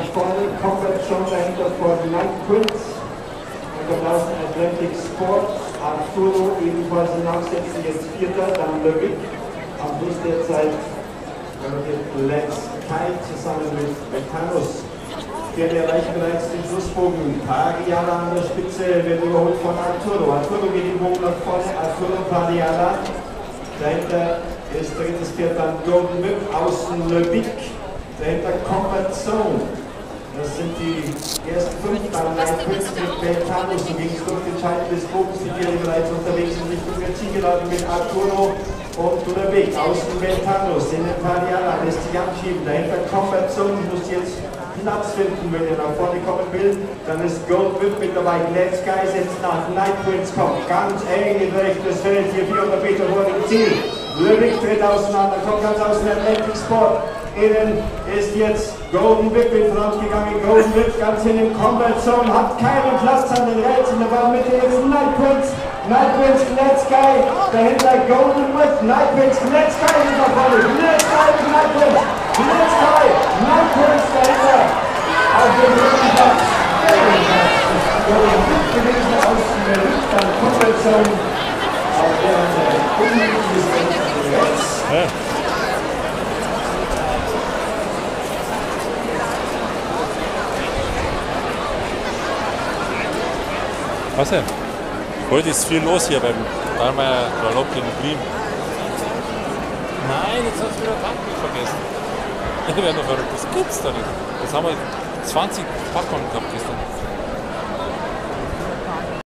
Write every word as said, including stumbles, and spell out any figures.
vorne, Combat schon dahinter vor Night Prince. Dann kommt außen Atlantic Sport, Arturo ebenfalls nachsetzen, jetzt Vierter, dann Le Vic. Am Schluss der Zeit Let's Kite zusammen mit Metanus. Der erreicht bereits den Schlussbogen. Padiala an der Spitze wird überholt von Arturo. Arturo geht den Bogen nach vorne, Arturo Padiala. Dahinter ist drittes Pferd dann Golden Whip, außen Le Vic. Dahinter Combat Zone. Das sind die ersten fünf, dann Night Prince mit Metanus. So ging es durch den Scheiden des Bogens. Die Pferde bereits unterwegs in Richtung der Zielgeraden mit Arturo. Und Le Vic, außen Metanus, in den Padiala lässt sich anschieben. Dahinter Combat Zone, muss jetzt Platz finden, wenn er nach vorne kommen will. Dann ist Gold Whip mit dabei. Let's Guy setzt nach. Night Prince kommt ganz eng in rechtes Feld. Hier vierhundert Meter vor dem Ziel. Le Vic tritt auseinander, kommt ganz außen Atlantic Sport. Innen ist jetzt Golden Whip in Front gegangen. Golden Whip ganz in den Combat Zone, hat keinen Platz an den Rädchen. Da war Mitte jetzt Night Prince. Night Prince, Let's Guy. Dahinter Golden Whip. Night Prince, Let's Guy ist nach vorne. Let's Guy, Night Prince. Let's Guy, Night Prince dahinter. Auf dem dritten Platz. Golden Whip gewesen aus der Luft, dann Combat Zone. Auf der unmöglichen rechts. Was denn? Heute ist viel los hier beim Dahlmeier Galopp in Prien. Nein, jetzt hast du wieder Tanken vergessen. Ich werde noch verrückt, das gibt's doch nicht. Jetzt haben wir zwanzig Packungen gehabt gestern.